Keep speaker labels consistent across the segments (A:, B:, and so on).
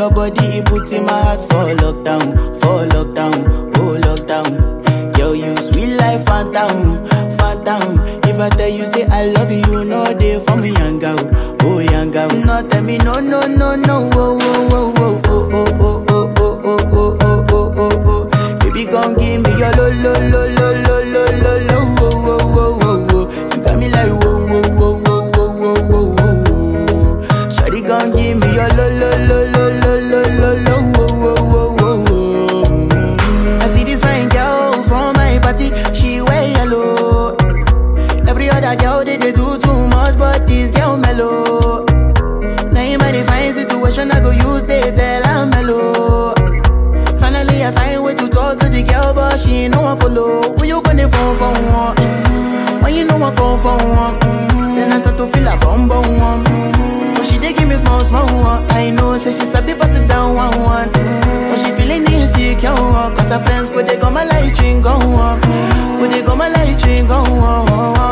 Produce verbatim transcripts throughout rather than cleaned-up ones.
A: your body, it puts in my heart for lockdown, for lockdown, oh lockdown. Yo, you sweet life, Fanta, Fanta. If I tell you say I love you, no day for me, yanga, oh yanga. No tell me no, no, no, no, oh, oh, oh, oh, oh, oh, oh, oh, oh, oh, oh, oh, oh, oh. Baby, gon' give me your lo, lo, lo, lo, lo, lo, lo, lo, oh, oh, oh, oh, oh. You got me like whoa, whoa, whoa, whoa, whoa, whoa, whoa, whoa. Shawty gon' give me your lo, lo, lo, lo, lo, lo, lo, lo, oh, oh, oh, oh, oh. I see this fine girl from my party, she wear yellow. Every other girl they, they do too much, but this girl mellow. Naim I define situation, I go use they tell I'm mellow. Finally I find way to talk to the girl, but she ain't no one follow. Who you gonna phone for one? Mm-hmm. When you know I come for one, mm-hmm. Then I start to feel a bum bum one. Mm-hmm. But she dey give me small small one. I know say she sabi pass it down one one. Mm-hmm. But she feeling insecure, cause her friends go they go my light ring go on. Go they go my light ring go on.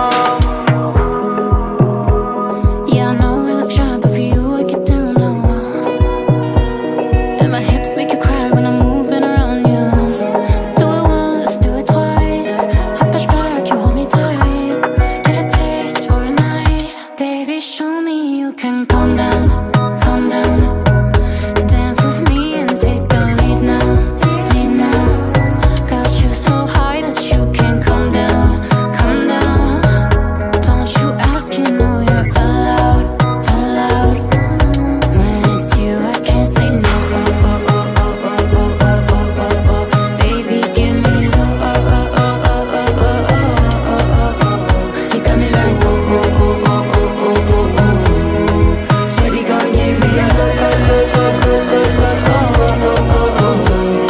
B: Yeah, I know we look shy, but for you I get down low. And my hips make you cry when I'm moving around you. Do it once, do it twice. I push back, you hold me tight. Get a taste for a night. Baby, show me you can calm down, calm down. Dance with me and take the lead now, lead now. Got you so high that you can't calm down, calm down. Don't you ask, you know you're allowed, allowed. When it's you, I can't say no. Oh, oh, oh, oh, oh, oh, oh, oh, oh, oh. Baby, give me low. Oh, oh, oh, oh, oh, oh, oh, oh, oh. You got me like whoa, whoa, whoa, whoa, whoa, whoa, whoa. Shawty gon' give me a low, low, low, low, low, low, low, oh, oh, oh,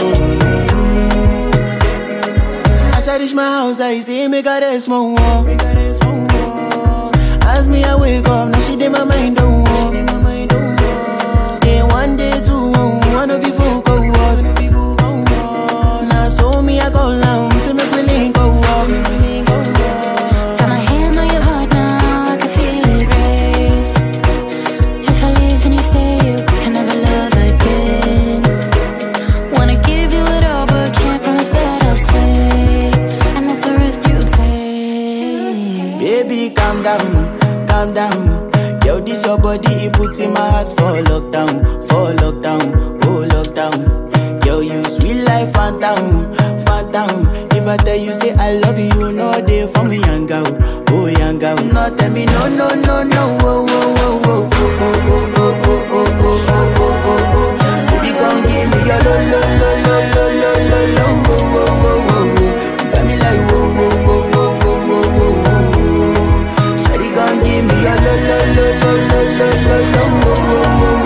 B: oh. As I reach my house, I see me got a small wall. As me I wake up, now she did my mind don't walk. Then one day two, one of you folk go was. Now so me I go down, see me feeling go walk. Got my hand on your heart now, I can feel it race. If I leave, then you say you can never love again. Wanna give you it all, but can't promise that I'll stay. And that's the risk you take.
A: Baby, calm down, calm down. Yo, this your body, it puts in my heart for lockdown, for lockdown, oh lockdown. Yo, you sweet life, Fanta, Fanta. If I tell you say I love you, no day for me, yanga, oh yanga. No tell me no, no, no, no, oh, oh, oh, oh, oh, oh, oh, oh, oh, oh, oh, oh, oh, oh. Baby, gon' give me your lo, lo, lo, lo, lo, lo, lo, lo, oh, oh, oh, oh, oh. You got me like whoa, whoa, whoa, whoa, whoa, whoa, whoa, whoa. Shawty gon' give me your lo, lo, lo, lo, lo, lo, lo, lo, oh, oh, oh, oh, oh.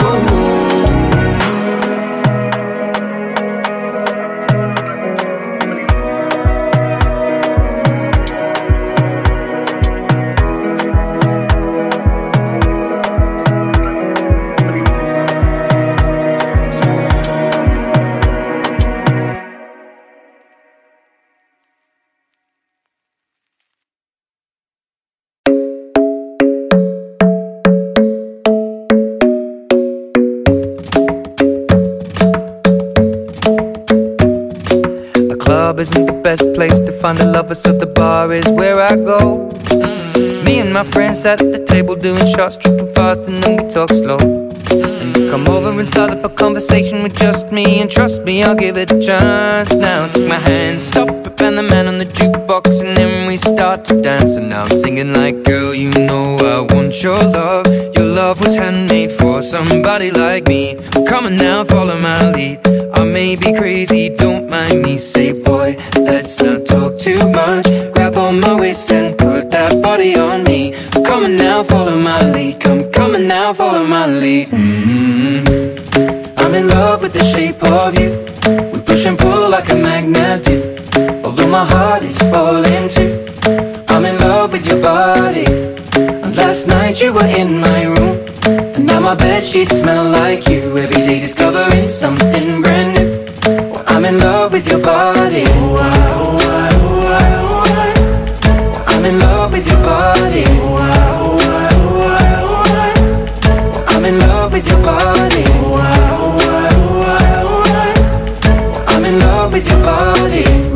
C: Isn't the best place to find a lover, so the bar is where I go. Mm-hmm. Me and my friends at the table doing shots, tripping fast, and then we talk slow. Mm-hmm. And you come over and start up a conversation with just me, and trust me, I'll give it a chance. Now take my hand, stop it, and the man on the jukebox, and then we start to dance. And now I'm singing like, girl, you know I want your love. Your love was handmade for somebody like me. Come on now, follow my lead. I may be crazy, don't mind me. Say, boy, let's not talk too much. Grab on my waist and put that body on me. Come on now, follow my lead. Come, come on now, follow my lead. Mm-hmm. I'm in love with the shape of you. We push and pull like a magnet do. Although my heart is falling too. I'm in love with your body. And last night you were in my room, and now my bedsheets smell like you. Every day discovering something brand new. Well, I'm in love with your body. Oh, I, oh, I, oh, I, oh, I. Well, I'm in love with your body. Oh, I, oh, I, oh, I, oh, I. Well, I'm in love with your body. Oh, I, oh, I,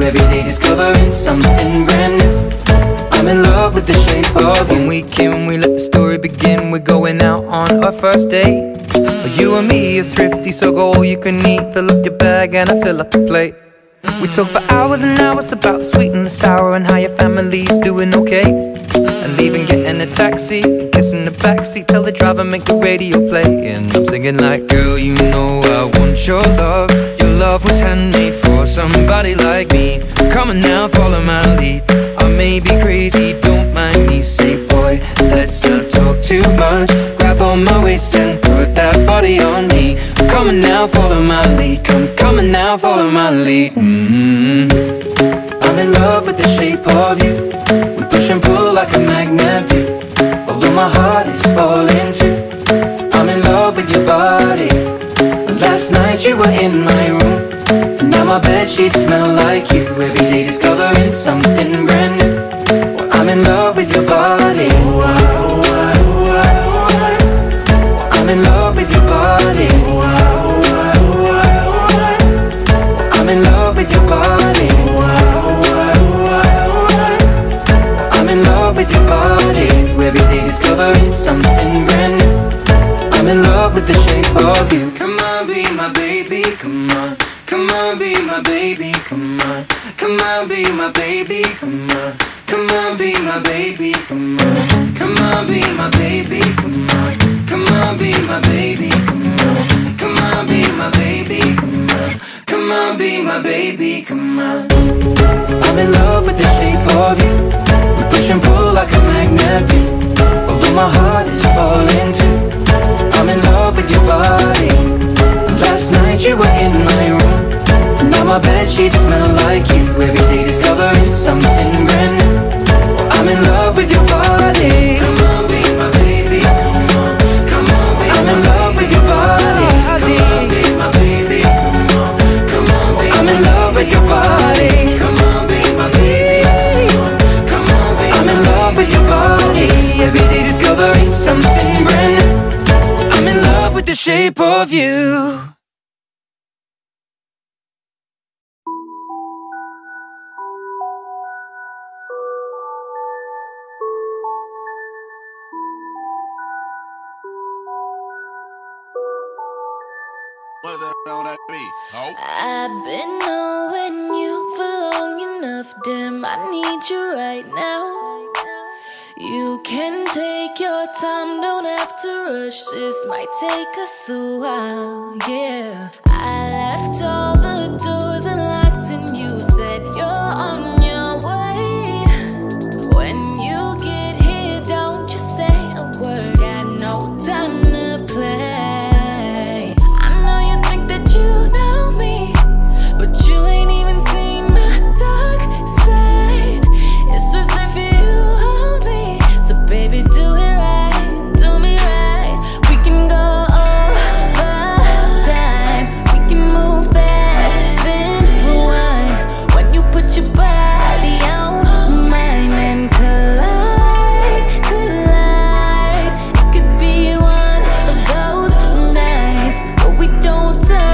C: every day discovering something brand new. I'm in love with the shape of you. When we came, we let the story begin. We're going out on our first date. You and me are thrifty, so go all you can eat. Fill up your bag and I fill up the plate. We talk for hours and hours about the sweet and the sour, and how your family's doing okay. And leaving, getting a taxi, kissing the backseat, tell the driver make the radio play. And I'm singing like, girl, you know I want your love. Your love was handmade for somebody like me. Come on now, follow my lead. I may be crazy, don't mind me. Say, boy, let's not talk too much. Grab on my waist and put that body on me. Come on now, follow my lead. Come, come on now, follow my lead. Mm-hmm. I'm in love with the shape of you. We push and pull like a magnet do. Although my heart is falling too, I'm in love with your body. Last night you were in my room, and now my bedsheets smell like you. Every day discovering something brand new. Well, I'm in love with your body. I'm in love with your body. I'm in love with your body. I'm in love with your body. Every day discovering something brand new. I'm in love with the shape of you. Come on, be my baby, come on. Come on, be my baby, come on. Come on, be my baby, come on. Come on, be my baby, come on. Come on, be my baby, come on. Come on, be my baby, come on. Come on, be my baby, come on. Come on, be my baby, come on. I'm in love with the shape of you. We push and pull like a magnet do. Although my heart is falling too, I'm in love with your body. Last night you were in my room, and now my bedsheets smell like you. Every day discovering something brand new. I'm in love with your body. Come on, be my baby, come on. Come on, be I'm in love with your body. Come on, be my baby, come on. Come on, be I'm in love with your body. Come on, be my baby, come on. Come on, be I'm in love with your body. Every day discovering something brand new. I'm in love with the shape of you.
B: I've been knowing you for long enough, damn, I need you right now. You can take your time, don't have to rush, this might take us a while, yeah. I left all the doors unlocked and you said you're on your way. When you get here, don't you say a word, got no time to play. You know me, but you ain't even seen my dark side. It's reserved for you only, so baby do it right, do me right. We can go over time, we can move fast, then rewind. When you put your body on mine and collide, collide. It could be one of those nights, but we don't turn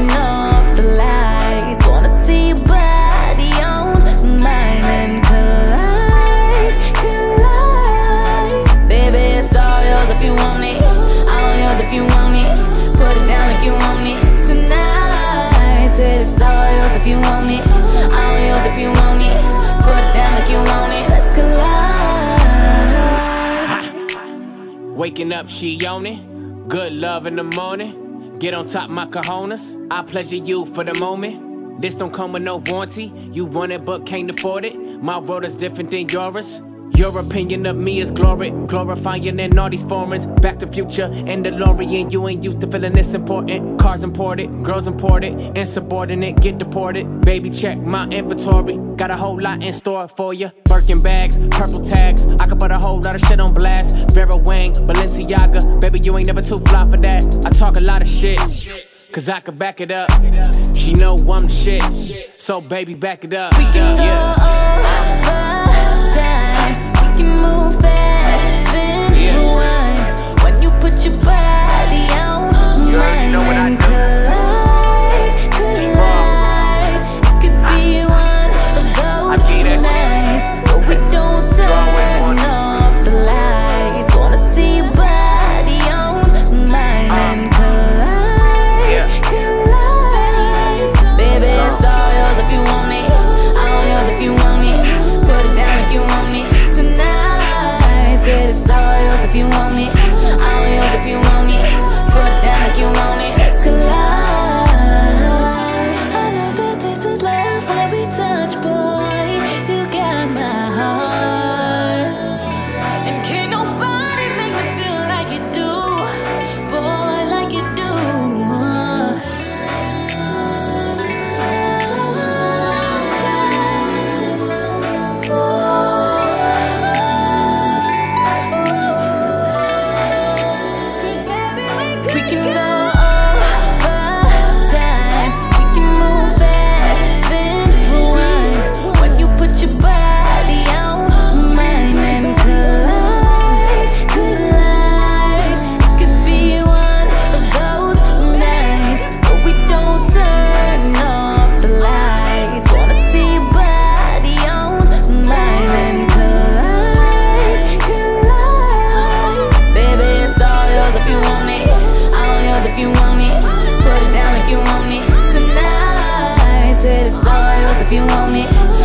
D: Waking up, she on it. Good love in the morning. Get on top my cojones. I pleasure you for the moment. This don't come with no warranty. You want it but can't afford it. My world is different than yours. Your opinion of me is glory, glorifying in all these foreigns. Back to Future and DeLorean. You ain't used to feeling this important. Cars imported, girls imported, insubordinate, get deported. Baby, check my inventory. Got a whole lot in store for you. Birkin bags, purple tags. I could put a whole lot of shit on blast. Vera Wang, Balenciaga. Baby, you ain't never too fly for that. I talk a lot of shit, cause I could back it up. She know I'm the shit, so baby, back it up.
B: We can go
D: yeah.
B: over time. We can move fast, then
D: Yeah.
B: rewind. When you put your body on
D: You already
B: mine
D: know what I
B: and
D: do.
B: collide, collide. It could be one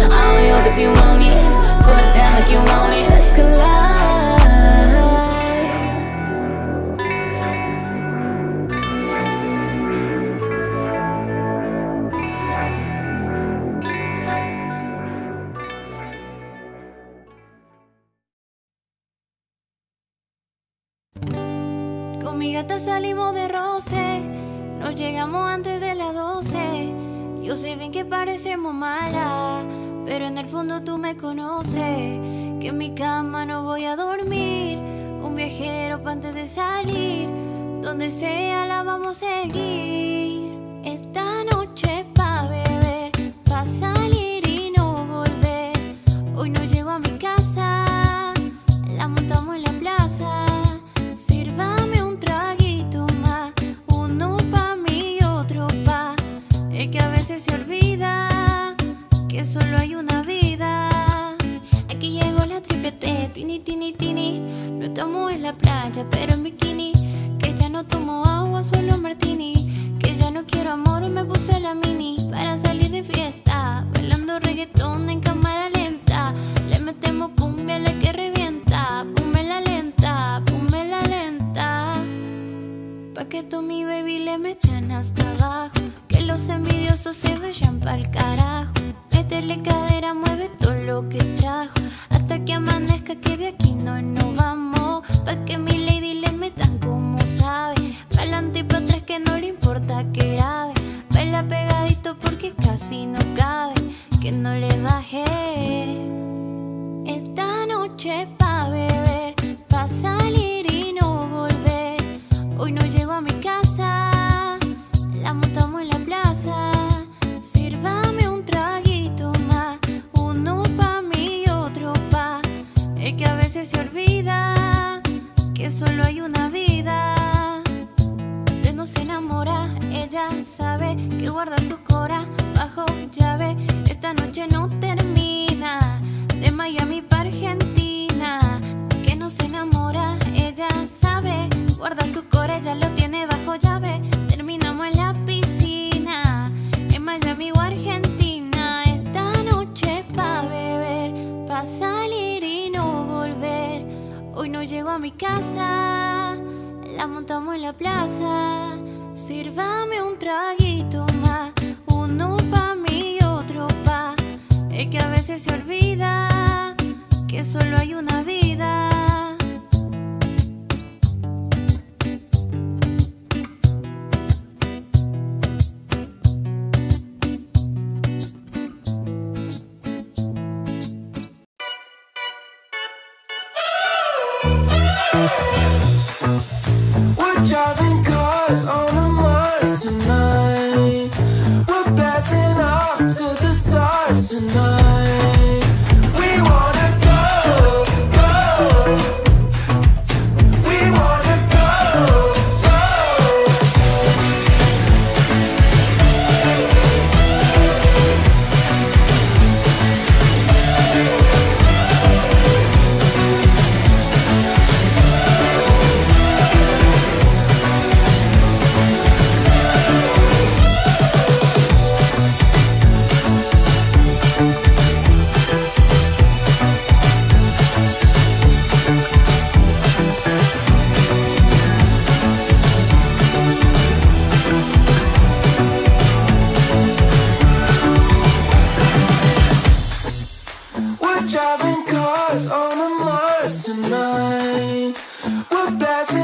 B: I don't use if you want it. Put it down like you want it. Let's collide.
E: Con mi gata salimos de roce, nos llegamos antes de las doce. Yo sé bien que parecemos malas, pero en el fondo tú me conoces. Que en mi cama no voy a dormir, un viajero pa' antes de salir. Donde sea la vamos a seguir. Esta noche pa' beber, pa' salir y no volver. Hoy no llego a mi casa, la montamos en la plaza. Sírvame un traguito más, uno pa' mí y otro pa' el que a veces se olvida que solo hay una vida. Aquí llegó la triple T, tini, tini, tini. No estamos en la playa, pero en bikini. Que ya no tomo agua, solo martini. Que ya no quiero amor, me puse la mini. Para salir de fiesta, bailando reggaetón en cámara lenta. Le metemos cumbia a la que revienta. Pume la lenta, pume la lenta. Pa' que tú mi baby le me echan hasta abajo. Que los envidiosos se vayan pa'l carajo. Métele cadera, mueve todo lo que trajo. Hasta que amanezca, que de aquí no nos vamos. Pa' que mi lady le metan como sabe. Pa'lante y pa' atrás, que no le importa que grabe. Baila pegadito porque casi no cabe. Que no le baje. Esta noche pa' beber, pa' salir y no volver. Hoy no llego a mi casa, la montamos en la plaza. Sírvame un traguito más, uno pa' mí y otro pa' el que a veces se olvida que solo hay una vida. De no se enamora, ella sabe que guarda su cora bajo llave. Esta noche no termina, de Miami pa' Argentina. Que no se enamora, ella sabe, guarda su cora, ella lo tiene bajo llave. Terminamos en la piscina, en Miami o Argentina. Esta noche pa' beber, pa' salir y no volver. Hoy no llego a mi casa, la montamos en la plaza. Sírvame un traguito más, uno pa' mí y otro pa' el que a veces se olvida que solo hay una vida.
F: We're driving cars on a Mars tonight. We're blasting off to the stars tonight. We wanna go, go. We wanna go, go. We're driving cars on a Mars tonight. We're blasting